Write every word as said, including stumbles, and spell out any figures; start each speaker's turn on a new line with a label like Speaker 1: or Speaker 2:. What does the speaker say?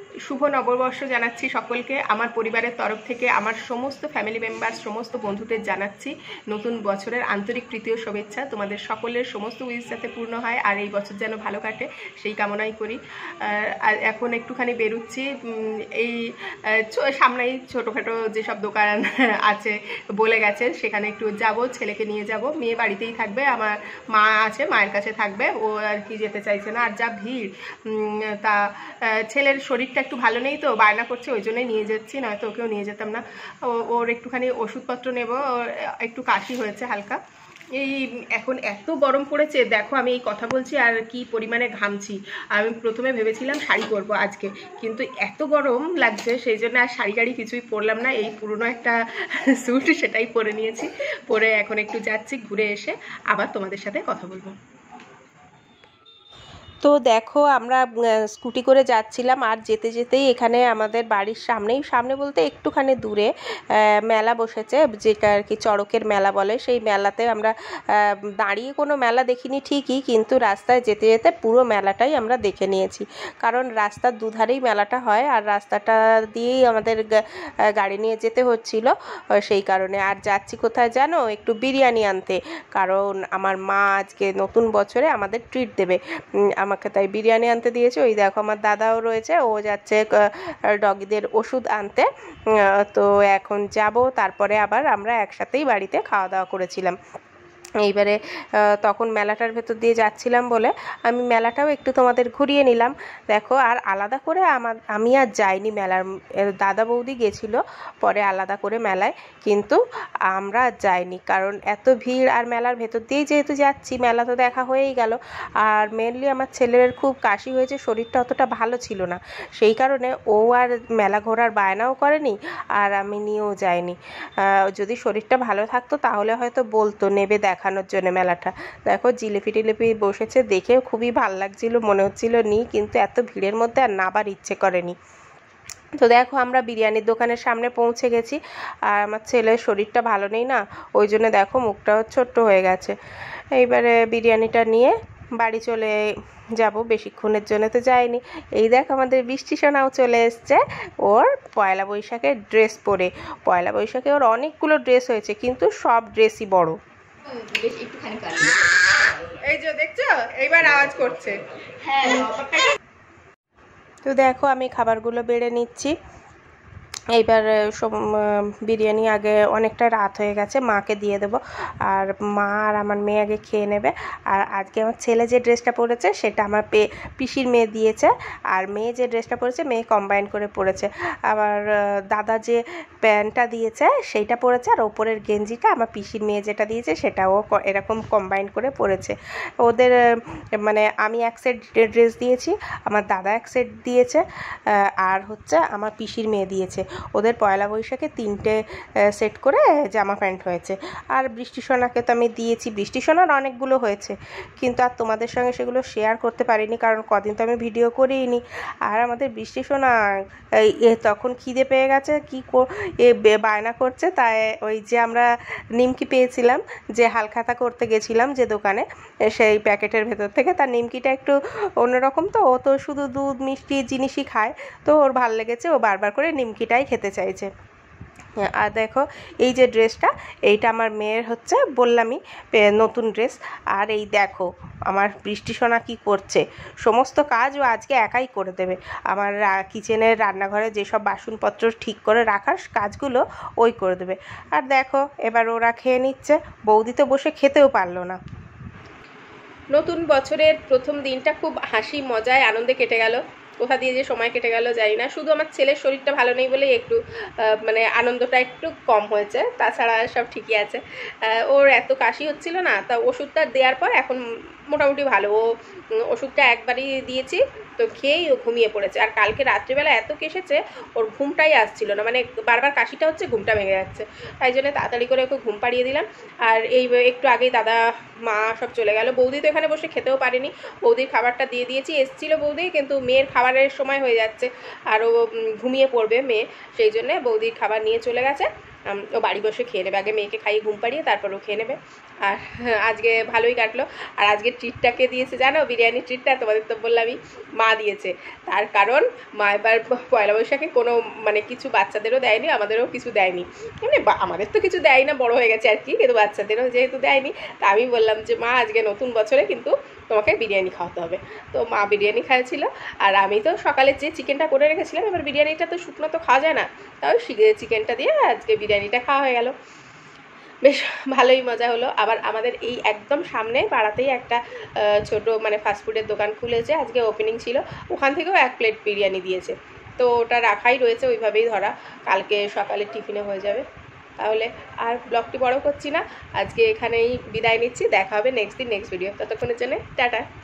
Speaker 1: শুভ নববর্ষ জানাচ্ছি সকলকে। আমার পরিবারের তরফ থেকে আমার সমস্ত ফ্যামিলি মেম্বার, সমস্ত বন্ধুদের জানাচ্ছি নতুন বছরের আন্তরিক প্রীতি ও শুভেচ্ছা। তোমাদের সকলের সমস্ত উইশ যাতে পূর্ণ হয় আর এই বছর যেন ভালো কাটে সেই কামনাই করি। আর এখন একটুখানি বেরোচ্ছি, এই সামনেই ছোটোখাটো যেসব দোকান আছে বলে গেছে সেখানে একটু যাব, ছেলেকে নিয়ে যাব। মেয়ে বাড়িতেই থাকবে, আমার মা আছে, মায়ের কাছে থাকবে, ও আর কি যেতে চাইছে না। আর যা ভিড়, তা ছেলের শরীরটা একটু ভালো নেই তো বায়না করছে, ওই জন্যই নিয়ে যাচ্ছি, নয়তো ওকেও নিয়ে যেতাম না। ওর একটুখানি ওষুধপত্র নেব, একটু কাশি হয়েছে হালকা। এই এখন এত গরম পড়েছে, দেখো আমি এই কথা বলছি আর কি পরিমাণে ঘামছি। আমি প্রথমে ভেবেছিলাম শাড়ি পরবো আজকে, কিন্তু এত গরম লাগছে সেই জন্য আর শাড়ি গাড়ি কিছুই পরলাম না। এই পুরনো একটা স্যুট সেটাই পরে নিয়েছি, পরে এখন একটু যাচ্ছি, ঘুরে এসে আবার তোমাদের সাথে কথা বলবো। তো দেখো আমরা স্কুটি করে যাচ্ছিলাম, আর যেতে যেতেই এখানে আমাদের বাড়ির সামনেই, সামনে বলতে একটুখানি দূরে মেলা বসেছে, যেটা আর কি চড়কের মেলা বলে। সেই মেলাতে আমরা দাঁড়িয়ে কোনো মেলা দেখিনি ঠিকই, কিন্তু রাস্তায় যেতে যেতে পুরো মেলাটাই আমরা দেখে নিয়েছি, কারণ রাস্তার দুধারেই মেলাটা হয় আর রাস্তাটা দিয়েই আমাদের গাড়ি নিয়ে যেতে হচ্ছিল সেই কারণে। আর যাচ্ছি কোথায় জানো, একটু বিরিয়ানি আনতে, কারণ আমার মা আজকে নতুন বছরে আমাদের ট্রিট দেবে আমাকে, তাই বিরিয়ানি আনতে দিয়েছে। ওই দেখো আমার দাদাও রয়েছে, ও যাচ্ছে ডগিদের ওষুধ আনতে। তো এখন যাব, তারপরে আবার আমরা একসাথেই বাড়িতে খাওয়া দাওয়া করেছিলাম। এইবারে তখন মেলাটার ভেতর দিয়ে যাচ্ছিলাম বলে আমি মেলাটাও একটু তোমাদের ঘুরিয়ে নিলাম। দেখো, আর আলাদা করে আমার আমি আর যাইনি মেলার, দাদা বৌদি গেছিল পরে আলাদা করে মেলায়, কিন্তু আমরা যাইনি, কারণ এত ভিড়। আর মেলার ভেতর দিয়েই যেহেতু যাচ্ছি, মেলা তো দেখা হয়েই গেল। আর মেনলি আমার ছেলের খুব কাশি হয়েছে, শরীরটা অতটা ভালো ছিল না, সেই কারণে ও আর মেলা ঘোরার বায়নাও করেনি আর আমি নিয়েও যাইনি। যদি শরীরটা ভালো থাকতো তাহলে হয়তো বলতো নেবে দেখানোর জন্য মেলাটা। দেখো জিলিপি টিলিপি বসেছে, দেখে খুবই ভাল লাগছিল, মনে হচ্ছিল নিই, কিন্তু এত ভিড়ের মধ্যে আর নাবার ইচ্ছে করেনি। তো দেখো আমরা বিরিয়ানির দোকানের সামনে পৌঁছে গেছি, আর আমার ছেলের শরীরটা ভালো নেই না, ওই জন্য দেখো মুখটাও ছোট্ট হয়ে গেছে। এইবারে বিরিয়ানিটা নিয়ে বাড়ি চলে যাব, বেশিক্ষণের জন্য তো যাইনি। এই দেখ আমাদের বৃষ্টি সোনাও চলে এসছে, ওর পয়লা বৈশাখের ড্রেস পরে। পয়লা বৈশাখে ওর অনেকগুলো ড্রেস হয়েছে, কিন্তু সব ড্রেসই বড়। এই যে দেখছো, এইবার আওয়াজ করছে। তো দেখো আমি খাবারগুলো বেড়ে নিচ্ছি। এইবার বিরিয়ানি আগে অনেকটা রাত হয়ে গেছে, মাকে দিয়ে দেবো, আর মা আর আমার মেয়ে আগে খেয়ে নেবে। আর আজকে আমার ছেলে যে ড্রেসটা পরেছে সেটা আমার পে পিসির মেয়ে দিয়েছে, আর মেয়ে যে ড্রেসটা পরেছে মেয়ে কম্বাইন করে পরেছে। আবার দাদা যে প্যান্টটা দিয়েছে সেইটা পরেছে, আর ওপরের গেঞ্জিটা আমার পিসির মেয়ে যেটা দিয়েছে সেটাও এরকম কম্বাইন করে পরেছে। ওদের মানে আমি এক সেট ড্রেস দিয়েছি, আমার দাদা এক সেট দিয়েছে, আর হচ্ছে আমার পিসির মেয়ে দিয়েছে। ওদের পয়লা বৈশাখে তিনটে সেট করে জামা প্যান্ট হয়েছে। আর বৃষ্টি সোনাকে তো আমি দিয়েছি, বৃষ্টি সোনার অনেকগুলো হয়েছে, কিন্তু আর তোমাদের সঙ্গে সেগুলো শেয়ার করতে পারিনি, কারণ কদিন তো আমি ভিডিও করিনি। আর আমাদের বৃষ্টি সোনা তখন খিদে পেয়ে গেছে, কি বায়না করছে, তাই ওই যে আমরা নিমকি পেয়েছিলাম, যে হালখাতা করতে গেছিলাম যে দোকানে, সেই প্যাকেটের ভেতর থেকে, তার নিমকিটা একটু অন্যরকম, তো ও তো শুধু দুধ মিষ্টি জিনিসই খায়, তো ওর ভাল লেগেছে, ও বারবার করে নিমকিটাই খেতে চাইছে। আর দেখো এই যে ড্রেসটা, এইটা আমার মেয়ের হচ্ছে, বললামই নতুন ড্রেস। আর এই দেখো আমার বৃষ্টি সোনা কী করছে, সমস্ত কাজ ও আজকে একাই করে দেবে। আমার কিচেনের রান্নাঘরে যেসব বাসনপত্র ঠিক করে রাখার কাজগুলো ওই করে দেবে। আর দেখো এবার ওরা খেয়ে নিচ্ছে, বৌদি তো বসে খেতেও পারলো না। নতুন বছরের প্রথম দিনটা খুব হাসি মজায় আনন্দে কেটে গেল, কোথা দিয়ে যে সময় কেটে গেল জানি না। শুধু আমার ছেলের শরীরটা ভালো নেই বলেই একটু মানে আনন্দটা একটু কম হয়েছে, তাছাড়া সব ঠিকই আছে। ওর এত কাশি হচ্ছিল না, তা ওষুধটা দেওয়ার পর এখন মোটামুটি ভালো। ও ওষুধটা একবারই দিয়েছি তো খেয়েই ও ঘুমিয়ে পড়েছে। আর কালকে রাত্রিবেলা এত কেসেছে, ওর ঘুমটাই আসছিল না, মানে বারবার কাশিটা হচ্ছে, ঘুমটা ভেঙে যাচ্ছে, তাই জন্য তাড়াতাড়ি করে ওকে ঘুম পাড়িয়ে দিলাম। আর এই একটু আগেই দাদা মা সব চলে গেল, বৌদি তো এখানে বসে খেতেও পারেনি, বৌদির খাবারটা দিয়ে দিয়েছি। এসেছিলো বৌদি, কিন্তু মেয়ের খাবারের সময় হয়ে যাচ্ছে আর ও ঘুমিয়ে পড়বে মেয়ে, সেই জন্যে বৌদির খাবার নিয়ে চলে গেছে। ও বাড়ি বসে খেয়ে নেবে, আগে মেয়েকে খাইয়ে ঘুম পাড়িয়ে তারপর ও খেয়ে নেবে। আর আজকে ভালোই কাটলো। আর আজকে ট্রিটটাকে দিয়েছে জানো, বিরিয়ানি ট্রিটটা তোমাদের তো বললামই মা দিয়েছে। তার কারণ মা এবার পয়লা বৈশাখে কোনো মানে কিছু বাচ্চাদেরও দেয়নি, আমাদেরও কিছু দেয়নি, মানে আমাদের তো কিছু দেয় না, বড় হয়ে গেছে আর কি, কিন্তু বাচ্চাদেরও যেহেতু দেয়নি, তা আমি বললাম যে মা আজকে নতুন বছরে কিন্তু তোমাকে বিরিয়ানি খাওয়াতে হবে। তো মা বিরিয়ানি খাইছিল, আর আমি তো সকালে যে চিকেনটা করে রেখেছিলাম, এবার বিরিয়ানিটা তো শুকনো তো খাওয়া যায় না, তাও চিকেনটা দিয়ে আজকে বিরিয়ানিটা খাওয়া হয়ে গেল। বেশ ভালোই মজা হলো। আবার আমাদের এই একদম সামনে পাড়াতেই একটা ছোট মানে ফাস্টফুডের দোকান খুলেছে, আজকে ওপেনিং ছিল, ওখান থেকেও এক প্লেট বিরিয়ানি দিয়েছে। তো ওটা রাখাই রয়েছে ওইভাবেই ধরা, কালকে সকালে টিফিনে হয়ে যাবে। তাহলে আর ব্লগটি বড় করছি না, আজকে এখানেই বিদায় নিচ্ছি, দেখা হবে নেক্সট দিন নেক্সট ভিডিও, ততক্ষণের জন্য টাটা।